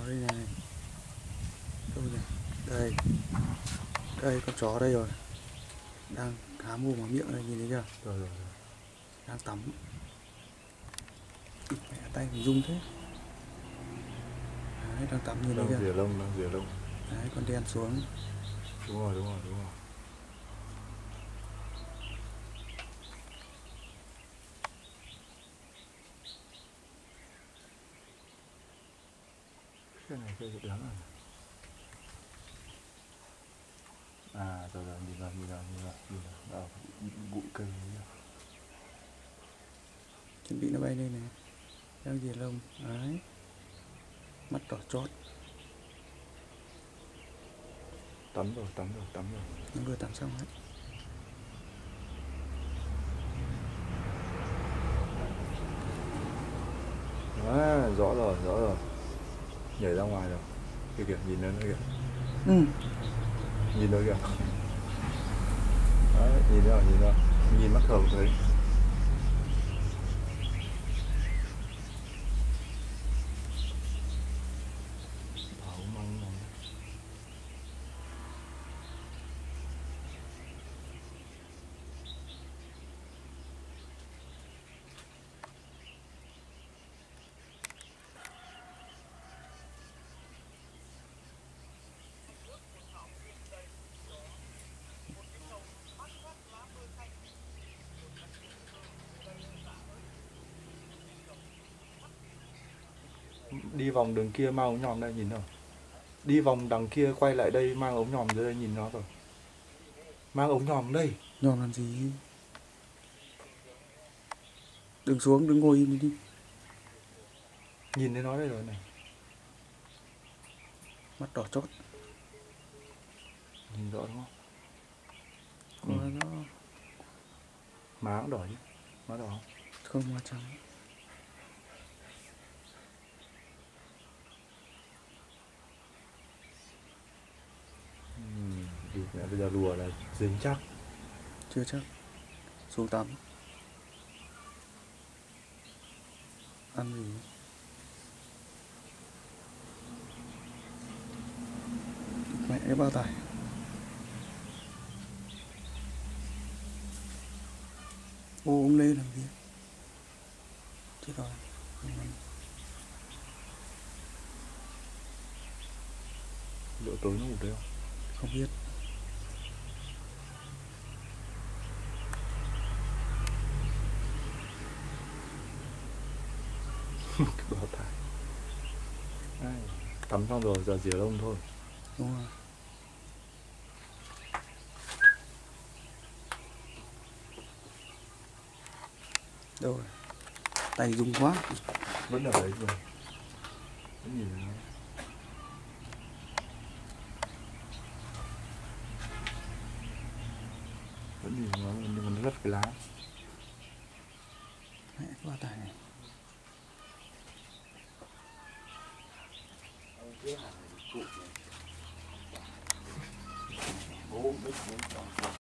đây này. Đâu nhỉ? Đây. Đây con chó đây rồi. Đang há mồm vào miệng này, nhìn thấy chưa? Rồi. Đang tắm. Ít mẹ, tay mình rung thế. Đấy, đang tắm nhìn thấy Đang chưa? rỉa lông. Đấy, con đen xuống. Đúng rồi. Cái này cây đéo này. À rồi, nhìn vào bụi cây này. Chuẩn bị nó bay lên này. Đang rỉa lông. Đấy. Mắt đỏ chót. Tắm rồi. Nó vừa tắm xong đấy. À, rõ rồi. Nhảy ra ngoài rồi. Kìa, nhìn nó kìa. Nhìn nó kìa. Đấy, nhìn nó. Nhìn mắt thường thấy. Bảo măng này. Đi vòng đường kia mang ống nhòm đây nhìn nào. Đi vòng đằng kia quay lại đây mang ống nhòm dưới đây nhìn nó rồi. Mang ống nhòm đây. Nhòm làm gì? Đừng xuống, đừng ngồi im đi. Nhìn thấy nó đây rồi này. Mắt đỏ chót. Nhìn rõ đúng không? Nó Má cũng đỏ chứ. Má đỏ không? không, má trắng. Bây giờ lùa là dính chắc. Chưa chắc. Xuống tắm. Ăn gì? Mẹ cái bao tải. Ô, ông lên làm gì? Chết rồi. Liệu tối nó ngủ đây không? Không biết. Cái bao tải. Tắm xong rồi, giờ rửa lông thôi. Đúng rồi. Đâu rồi? Tay rung quá. Vẫn ở đấy rồi. Vẫn nhìn thấy nó. Vẫn nhìn nó nhưng mà nó lất cái lá. Mẹ cái bao tải này. Bố bích